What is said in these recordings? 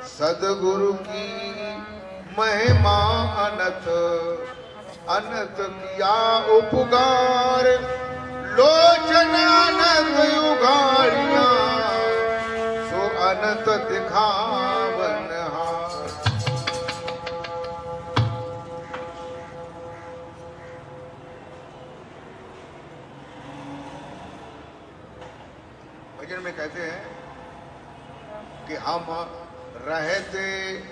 सदगुरु की महिमा अनंत अनंत किया उपकार, लोचन अनंत युगाड़िया सो अनंत दिखावन हार। भजन में कहते हैं कि हम रहते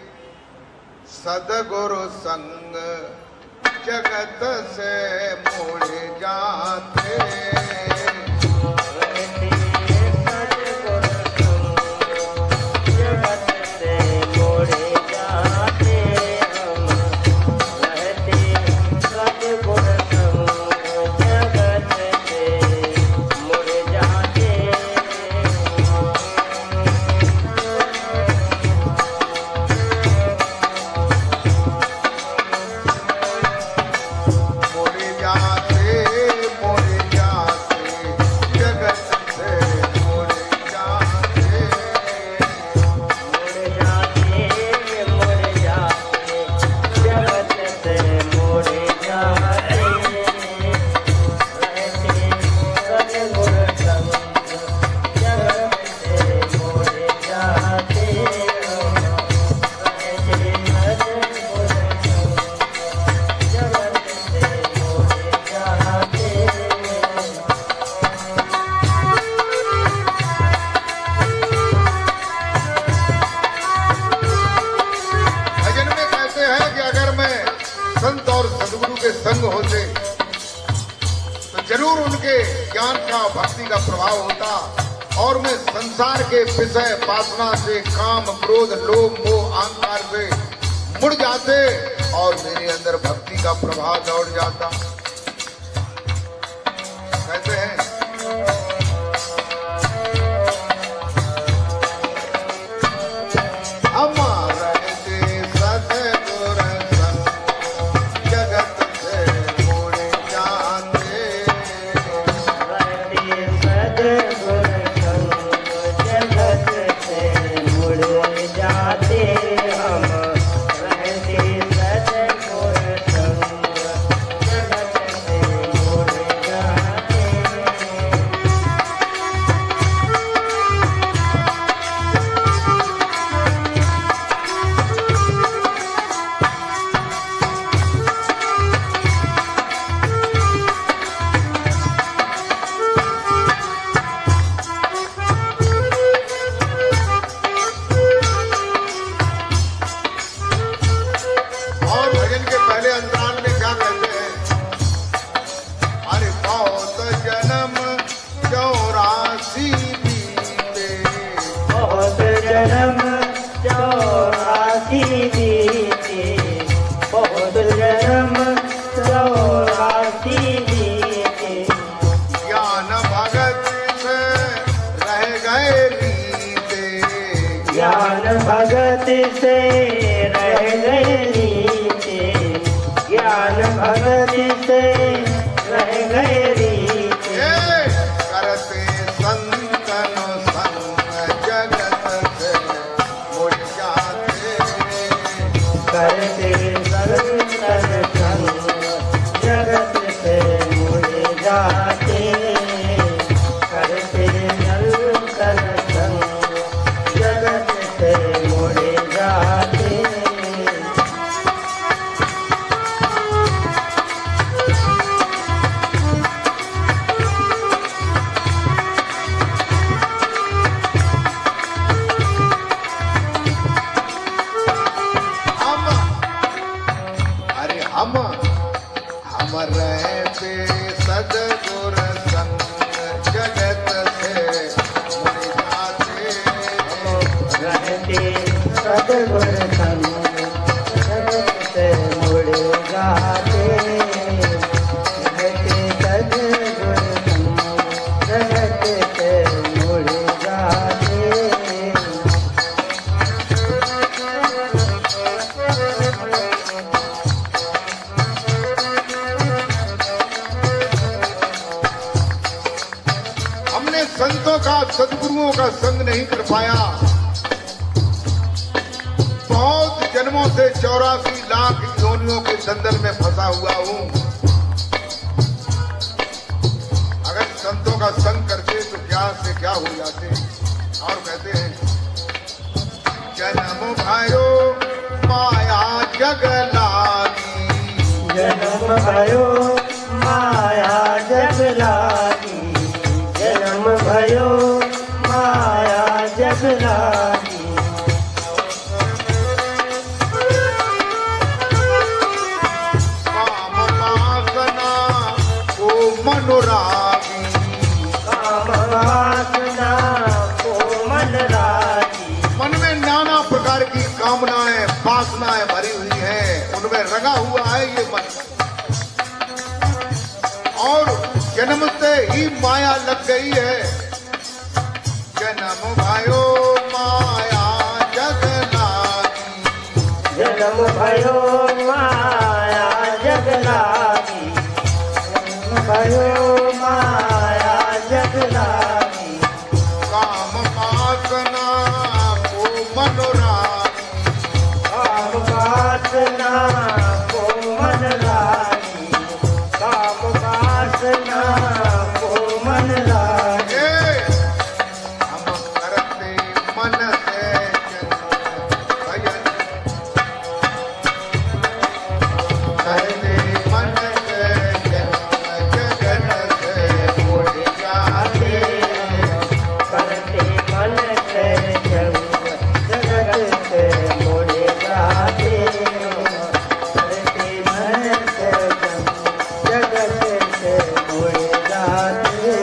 सदगुरु संग जगत से मुड़ जाते, रहते सदगुरु संग जगत से मुड़ जाते, हम रहते सदगुरु संग जगत से मुड़ जाते। संग होते तो जरूर उनके ज्ञान का भक्ति का प्रभाव होता और मैं संसार के विषय वासना से, काम क्रोध लोभ मोह अहंकार से मुड़ जाते और मेरे अंदर भक्ति का प्रभाव दौड़ जाता। कहते हैं भगत से रह गए रीते, ज्ञान भगत से रह गए रीते, करते संतन संग जगत से मुड़ जाते, करते संतन संग जगत से मुड़ जाते, करते संतन संग जगत से मुड़ जाते। हम रहते सदगुर संग जगत से मुड़ जाते, रहते सदगुर संग जगत से मुड़ जाते, रहते सदगुर संग जगत से मुड़ जाते। संतों का सदगुरुओं का संग नहीं कर पाया से 84 लाख योनियों के दंदल में फंसा हुआ हूं। अगर संतों का संग करते तो क्या से क्या हो जाते। और कहते हैं जन्म भयो माया जगलानी, जन्म भयो माया जगलानी, जन्म भयो माया जगलानी। काम वासना को मनोरागी, काम वासना को मनरागी। मन में नाना प्रकार की कामनाएं वासनाएं भरी हुई हैं, उनमें रंगा हुआ है ये मन। और जन्म से ही माया लग गई है। जन्म भयो माया जगलानी, जन्म भयो माया जगलानी, जन्म भयो माया जगलानी। काम वासना को मनोरागी, काम वासना को मनरागी, काम वासना को मनरागी। हम करते मन से भजन, करते मन से जगन से उड़ जाते। करते मन से जगत से मुड़ जाते, करते मन से जगत से मुड़ जाते।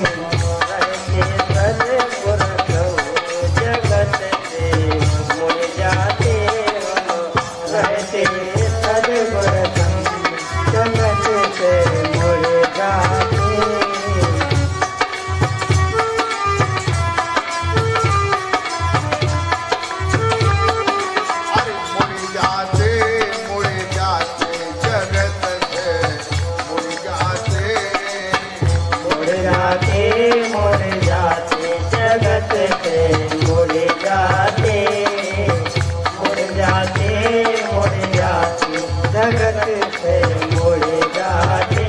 रहते सद्गुरु जगत से मुड़ जाते, रहते सद्गुरु जगत से मुड़ जाते। अरे मुड़ जाते जगत से मुड़ जाते। मुड़ जाते, मुड़ जाते जगत से मुड़ जाते, मुड़ जाते, मुड़ जाते जगत से मुड़ जाते।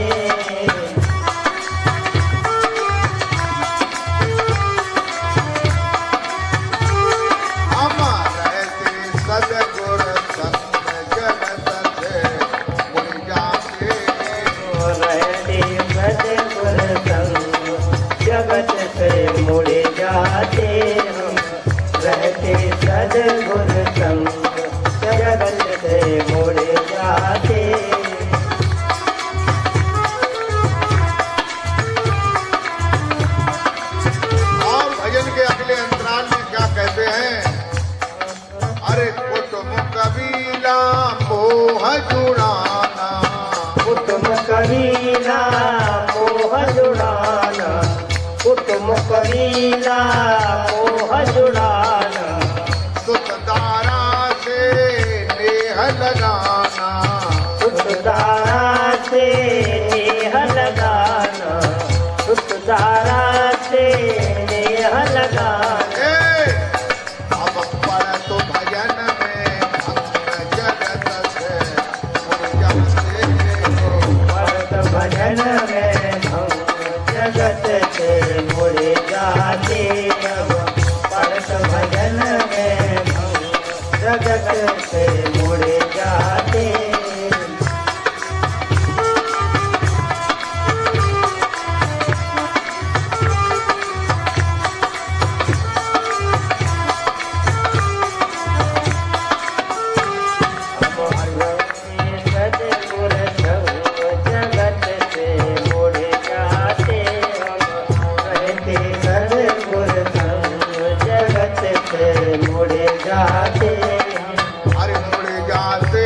हम रहते सद्गुरु संग जगत से मुड़ जाते। रहते सद्गुरु संग जगत से मुड़ जाते, रहते सद्गुरु संग जगत से मुड़ जाते। और भजन के अगले अंतराल में क्या कहते हैं? अरे कुटुंब कबीला मोह जुड़ाना, कुटुंब कबीला मोह जुड़ाना, कुटुंब कबीला मोह जुड़ाना। सुतदारा से नेह लगाना, सुतदारा से नेह लगाना, सुतदारा से नेह लगाना। अब पढ़ तो भजन में भक्त जगत से मुड़ जाते। भरत भजन में भंग जगत से मुड़ जाते। भरत भजन में भंग जगत से मुड़ जाते। सद्गुरु संग जगत से मुड़ जाते। रहते सद्गुरु संग जगत से मुड़ जाते। अरे मुड़ जाते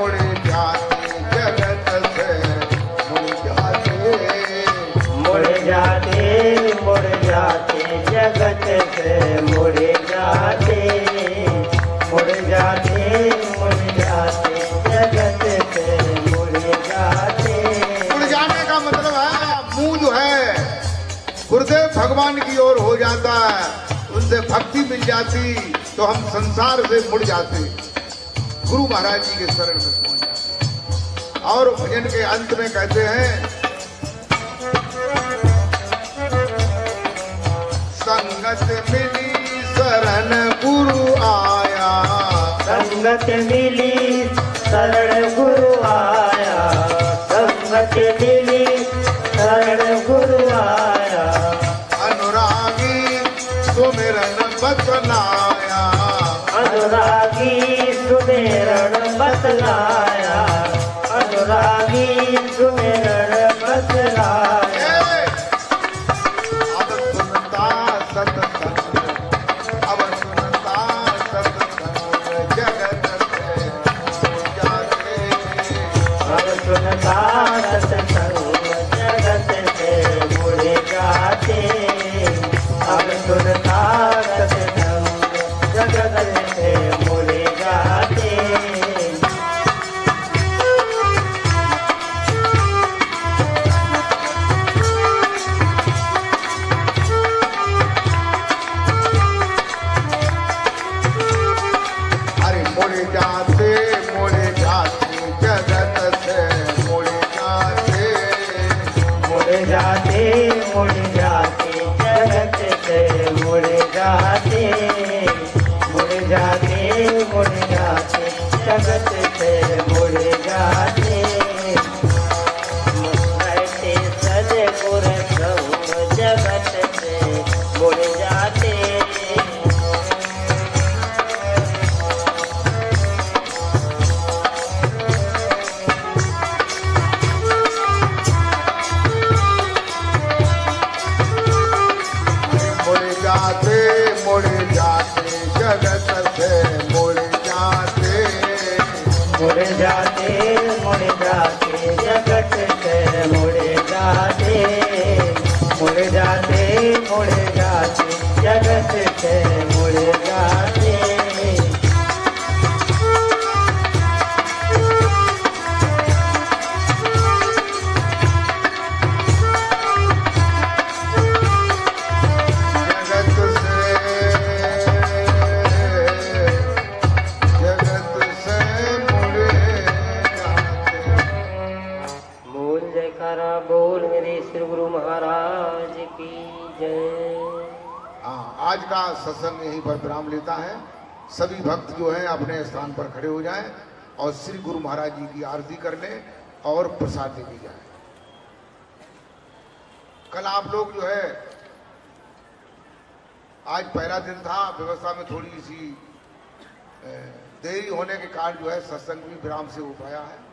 जगत से मुड़ जाते। मुड़ जाते, मुड़ जाते जगत से मुड़ जाते, मुड़ जाते, मुड़ जाते जगत से मुड़ जाते। मुड़ जाने का मतलब है मुंह जो है गुरुदेव भगवान की ओर हो जाता है, उनसे भक्ति मिल जाती तो हम संसार से मुड़ जाते। गुरु महाराज जी के शरण में पहुंच जाते। और भजन के अंत में कहते हैं, संगत मिली शरण गुरु आया, संगत मिली शरण गुरु आया, संगत मिली शरण गुरु आया, अनुरागी सुमिरन बतलाया, अनुरागी सुमिरन बतलाया, अनुरागी सुमिरन बतलाया। अब सुनता सत्संग, अब सुनता सत्संग जगत से जाते, अब सुनता सत्संग जगत से मुड़ जाते, अब सुनता सत्संग जगत से मुड़ जाते। अरे मुड़ जाते जगत से मुड़ जाते, मुड़ जाते मुड़ जाते जगत से मुड़ जाते, मुड़ जाते मुड़ जाते जगत से मुड़ जाते। रहते सदगुर संग जगत से मुड़ जाते, मुड़ जाते जगत से मुड़ जाते, मुड़ जाते मुड़ जाते जगत से मुड़ जाते, मुड़ जाते मुड़ जाते जगत से मुड़ जाते। बोल मेरे श्री गुरु महाराज की जय। आज का सत्संग यहीं पर विराम लेता है। सभी भक्त जो हैं अपने स्थान पर खड़े हो जाएं और श्री गुरु महाराज जी की आरती कर लें और प्रसाद दे दी जाए। कल आप लोग जो है, आज पहला दिन था, व्यवस्था में थोड़ी सी देरी होने के कारण जो है सत्संग भी विराम से हो पाया है।